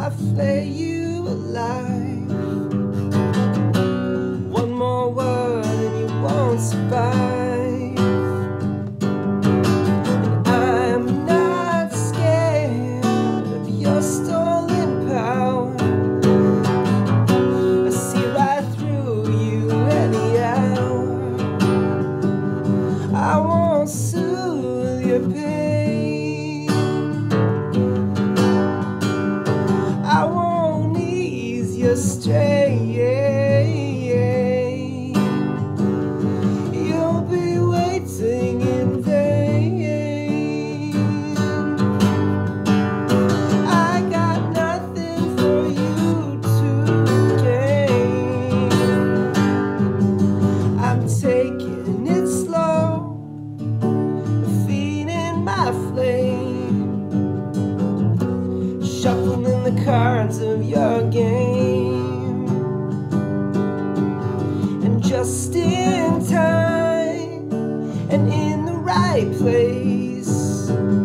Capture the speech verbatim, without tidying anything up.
I flay you alive. One more word and you won't survive. And I'm not scared of your stolen power. I see right through you any hour. I won't soothe your pain. I won't ease your strain. You'll be waiting in vain. I got nothing for you to gain. I'm taking it slow, feeding my flame, shuffling the cards of your game. And just in time and in the right place,